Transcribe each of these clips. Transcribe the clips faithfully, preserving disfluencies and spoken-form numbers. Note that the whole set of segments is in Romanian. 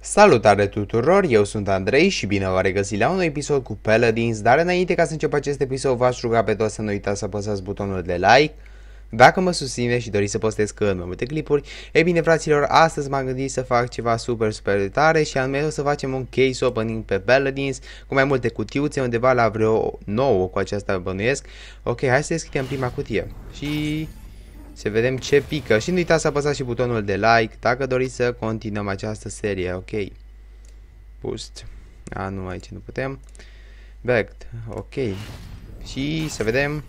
Salutare tuturor, eu sunt Andrei și bine v-am regăsit la un episod cu Paladins, dar înainte ca să încep acest episod v-aș ruga pe toți să nu uitați să apăsați butonul de like. Dacă mă susțineți și doriți să postez cât mai multe clipuri, e bine fraților, astăzi m-am gândit să fac ceva super super de tare și anume o să facem un case opening pe Paladins cu mai multe cutiuțe, undeva la vreo nouă cu aceasta bănuiesc. Ok, hai să deschidem prima cutie și să vedem ce pică și nu uitați să apăsați și butonul de like dacă doriți să continuăm această serie, ok. Boost. A, nu, aici nu putem. Backed. Ok. Și să vedem.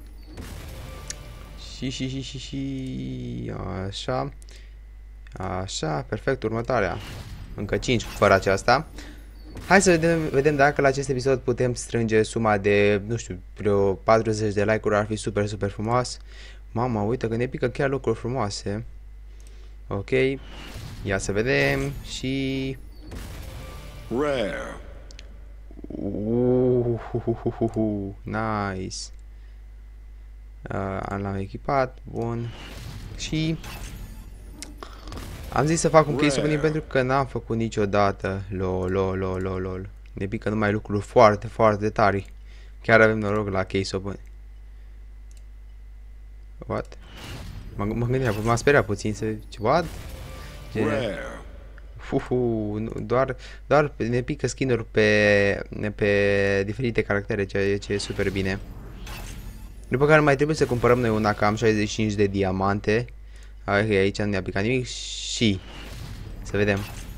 Și, și, și, și, și... Așa. Așa, perfect, următoarea. Încă cinci fără aceasta. Hai să vedem, vedem dacă la acest episod putem strânge suma de, nu știu, vreo patruzeci de like-uri, ar fi super, super frumos. Mama, uite că ne pică chiar lucruri frumoase. Ok. Ia să vedem și... Rare. Uuuuhuhuhuhu, nice. Uh, l-am echipat, bun. Și am zis să fac un case opening pentru că n-am făcut niciodată. Lol, lol, lol, lol, lol. Ne pică numai lucruri foarte, foarte tari. Chiar avem noroc la case opening. What? Mă, mă gândeam, m-a speriat puțin să... What? Rare. Uhu, nu, doar, doar ne pică skin-uri pe, pe diferite caractere, ceea ce e super bine. După care mai trebuie să cumpărăm noi una cam șaizeci și cinci de diamante. Aici nu ne-a picat nimic și... Să vedem.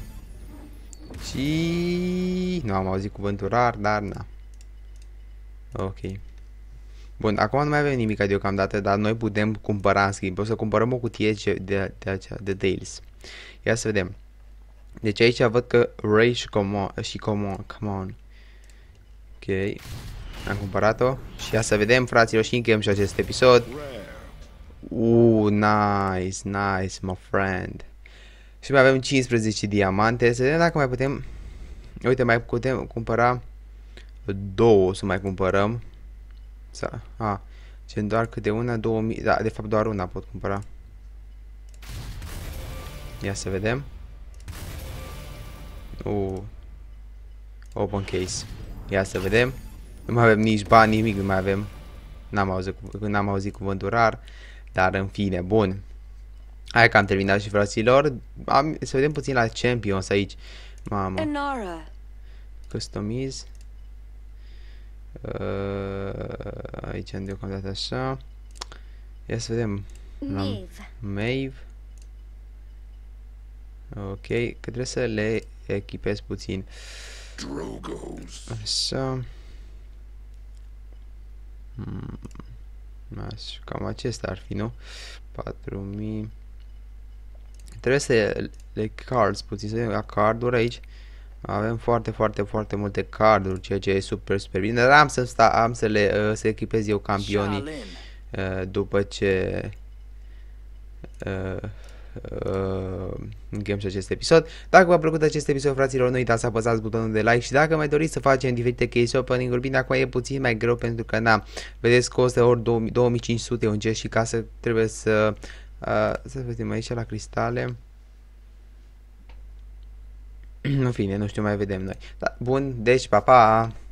Și... Nu am auzit cuvântul rar, dar na. Ok. Bun, acum nu mai avem nimic deocamdată, dar noi putem cumpăra în schimb. O să cumpărăm o cutie de, de, de, de Tales. Ia să vedem. Deci aici văd că Ray și Common, și Common, come on. Ok. Am cumpărat-o. Și ia să vedem, fraților, și încheiem și acest episod. Uuu, nice, nice, my friend. Și mai avem cincisprezece diamante. Să vedem dacă mai putem... Uite, mai putem cumpăra două, să mai cumpărăm. Să... A, ce doar câte una, două mii... Da, de fapt doar una pot cumpăra. Ia să vedem. Uh. Open case. Ia să vedem. Nu mai avem nici bani, nimic nu mai avem. N-am auzit, n-am auzit cuvântul rar. Dar în fine, bun. Hai că am terminat și fraților. Am, să vedem puțin la Champions aici. Mamă. Inara. Customize. Uh, aici am deocamdată așa. Ia să vedem. Maeve. Maeve. Ok, că trebuie să le echipez puțin. Drogos. Așa. Hmm. Așa, cam acesta ar fi, nu? patru mii. Trebuie să le cards puțin, să vedem la carduri aici. Avem foarte, foarte, foarte multe carduri, ceea ce e super, super bine. Dar am să, sta, am să le uh, să echipez eu campionii uh, după ce uh, uh, încheiem și acest episod. Dacă v-a plăcut acest episod, fraților, nu uitați să apăsați butonul de like și dacă mai doriți să facem diferite case opening-uri, bine, acum e puțin mai greu pentru că, na, vedeți, costă ori două mii cinci sute un gest și ca să trebuie să uh, să vedem aici la cristale. În fine, nu știu, mai vedem noi. Da, bun, deci, pa, pa!